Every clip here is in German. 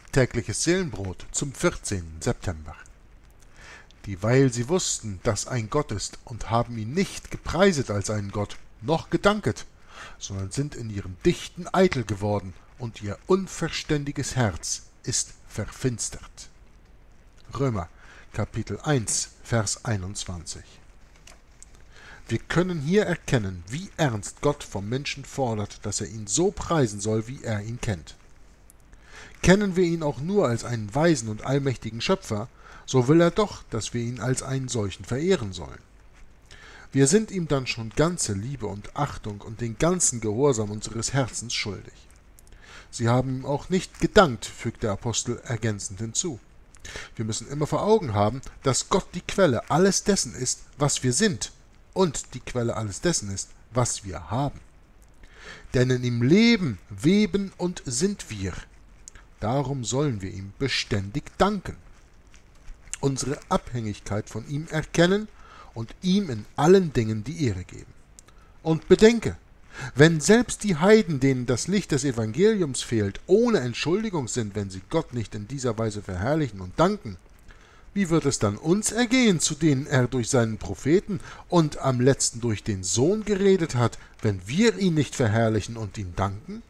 Tägliches Seelenbrot zum 14. September. Dieweil sie wussten, dass ein Gott ist, und haben ihn nicht gepreiset als einen Gott, noch gedanket, sondern sind in ihrem Dichten eitel geworden, und ihr unverständiges Herz ist verfinstert. Römer, Kapitel 1, Vers 21. Wir können hier erkennen, wie ernst Gott vom Menschen fordert, dass er ihn so preisen soll, wie er ihn kennt. Kennen wir ihn auch nur als einen weisen und allmächtigen Schöpfer, so will er doch, dass wir ihn als einen solchen verehren sollen. Wir sind ihm dann schon ganze Liebe und Achtung und den ganzen Gehorsam unseres Herzens schuldig. Sie haben ihm auch nicht gedankt, fügt der Apostel ergänzend hinzu. Wir müssen immer vor Augen haben, dass Gott die Quelle alles dessen ist, was wir sind, und die Quelle alles dessen ist, was wir haben. Denn in ihm leben, weben und sind wir. Darum sollen wir ihm beständig danken, unsere Abhängigkeit von ihm erkennen und ihm in allen Dingen die Ehre geben. Und bedenke, wenn selbst die Heiden, denen das Licht des Evangeliums fehlt, ohne Entschuldigung sind, wenn sie Gott nicht in dieser Weise verherrlichen und danken, wie wird es dann uns ergehen, zu denen er durch seinen Propheten und am letzten durch den Sohn geredet hat, wenn wir ihn nicht verherrlichen und ihn danken?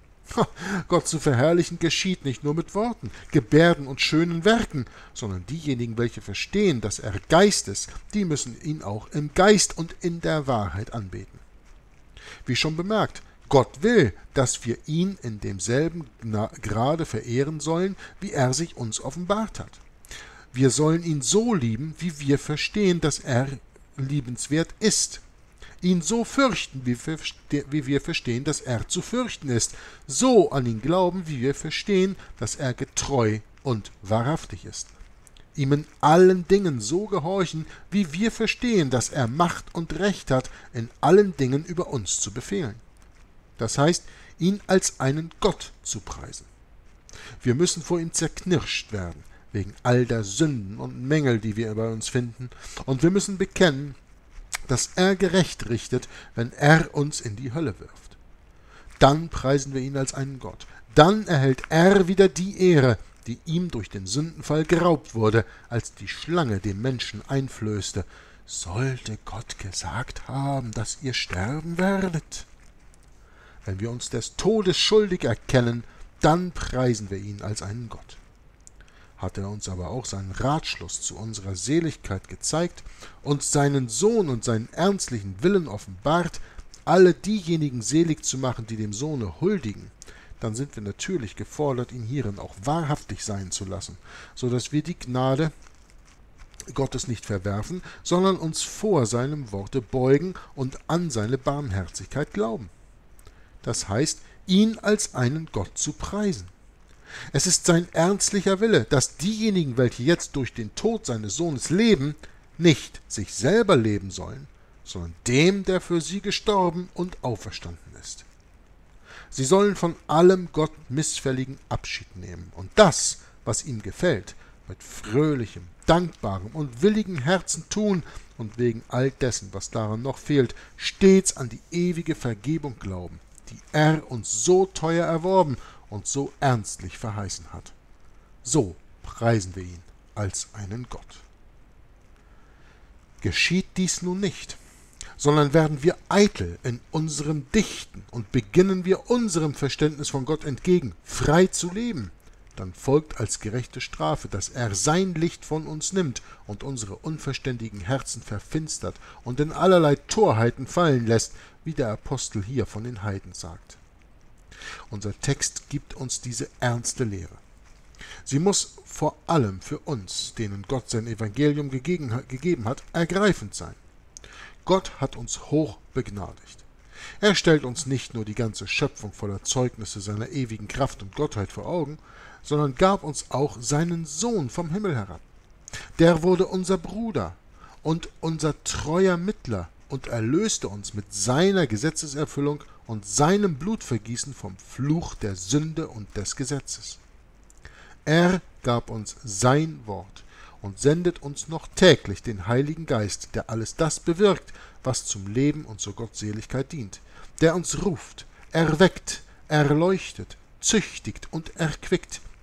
Gott zu verherrlichen geschieht nicht nur mit Worten, Gebärden und schönen Werken, sondern diejenigen, welche verstehen, dass er Geist ist, die müssen ihn auch im Geist und in der Wahrheit anbeten. Wie schon bemerkt, Gott will, dass wir ihn in demselben Grade verehren sollen, wie er sich uns offenbart hat. Wir sollen ihn so lieben, wie wir verstehen, dass er liebenswert ist. Ihn so fürchten, wie wir verstehen, dass er zu fürchten ist. So an ihn glauben, wie wir verstehen, dass er getreu und wahrhaftig ist. Ihm in allen Dingen so gehorchen, wie wir verstehen, dass er Macht und Recht hat, in allen Dingen über uns zu befehlen. Das heißt, ihn als einen Gott zu preisen. Wir müssen vor ihm zerknirscht werden, wegen all der Sünden und Mängel, die wir bei uns finden, und wir müssen bekennen, dass er gerecht richtet, wenn er uns in die Hölle wirft. Dann preisen wir ihn als einen Gott. Dann erhält er wieder die Ehre, die ihm durch den Sündenfall geraubt wurde, als die Schlange dem Menschen einflößte: Sollte Gott gesagt haben, dass ihr sterben werdet? Wenn wir uns des Todes schuldig erkennen, dann preisen wir ihn als einen Gott. Hat er uns aber auch seinen Ratschluss zu unserer Seligkeit gezeigt, uns seinen Sohn und seinen ernstlichen Willen offenbart, alle diejenigen selig zu machen, die dem Sohne huldigen, dann sind wir natürlich gefordert, ihn hierin auch wahrhaftig sein zu lassen, so dass wir die Gnade Gottes nicht verwerfen, sondern uns vor seinem Worte beugen und an seine Barmherzigkeit glauben. Das heißt, ihn als einen Gott zu preisen. Es ist sein ernstlicher Wille, dass diejenigen, welche jetzt durch den Tod seines Sohnes leben, nicht sich selber leben sollen, sondern dem, der für sie gestorben und auferstanden ist. Sie sollen von allem Gott Missfälligen Abschied nehmen und das, was ihm gefällt, mit fröhlichem, dankbarem und willigem Herzen tun und wegen all dessen, was daran noch fehlt, stets an die ewige Vergebung glauben, die er uns so teuer erworben und so ernstlich verheißen hat. So preisen wir ihn als einen Gott. Geschieht dies nun nicht, sondern werden wir eitel in unserem Dichten und beginnen wir unserem Verständnis von Gott entgegen, frei zu leben, dann folgt als gerechte Strafe, dass er sein Licht von uns nimmt und unsere unverständigen Herzen verfinstert und in allerlei Torheiten fallen lässt, wie der Apostel hier von den Heiden sagt. Unser Text gibt uns diese ernste Lehre. Sie muss vor allem für uns, denen Gott sein Evangelium gegeben hat, ergreifend sein. Gott hat uns hoch begnadigt. Er stellt uns nicht nur die ganze Schöpfung voller Zeugnisse seiner ewigen Kraft und Gottheit vor Augen, sondern gab uns auch seinen Sohn vom Himmel herab. Der wurde unser Bruder und unser treuer Mittler und erlöste uns mit seiner Gesetzeserfüllung und seinem Blutvergießen vom Fluch der Sünde und des Gesetzes. Er gab uns sein Wort und sendet uns noch täglich den Heiligen Geist, der alles das bewirkt, was zum Leben und zur Gottseligkeit dient, der uns ruft, erweckt, erleuchtet, züchtigt und erquickt,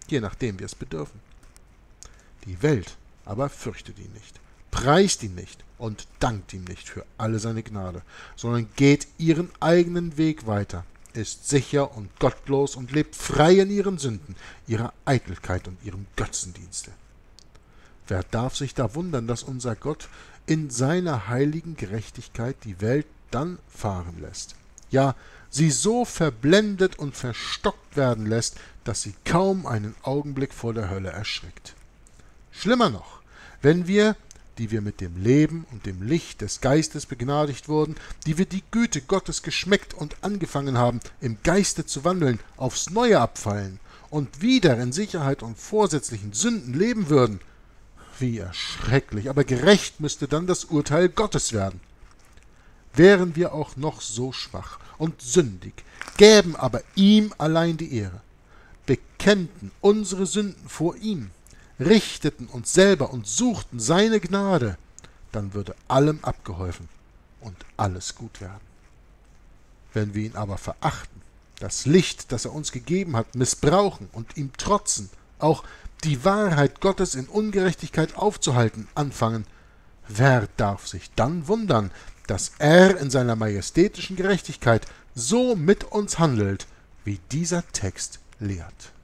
je nachdem wir es bedürfen. Die Welt aber fürchtet ihn nicht, preist ihn nicht und dankt ihm nicht für alle seine Gnade, sondern geht ihren eigenen Weg weiter, ist sicher und gottlos und lebt frei in ihren Sünden, ihrer Eitelkeit und ihrem Götzendienste. Wer darf sich da wundern, dass unser Gott in seiner heiligen Gerechtigkeit die Welt dann fahren lässt? Ja, sie so verblendet und verstockt werden lässt, dass sie kaum einen Augenblick vor der Hölle erschrickt. Schlimmer noch, wenn wir, die wir mit dem Leben und dem Licht des Geistes begnadigt wurden, die wir die Güte Gottes geschmeckt und angefangen haben, im Geiste zu wandeln, aufs Neue abfallen und wieder in Sicherheit und vorsätzlichen Sünden leben würden, wie erschrecklich, aber gerecht müsste dann das Urteil Gottes werden. Wären wir auch noch so schwach und sündig, gäben aber ihm allein die Ehre, bekennten unsere Sünden vor ihm, richteten uns selber und suchten seine Gnade, dann würde allem abgeholfen und alles gut werden. Wenn wir ihn aber verachten, das Licht, das er uns gegeben hat, missbrauchen und ihm trotzen, auch die Wahrheit Gottes in Ungerechtigkeit aufzuhalten anfangen, wer darf sich dann wundern, dass er in seiner majestätischen Gerechtigkeit so mit uns handelt, wie dieser Text lehrt?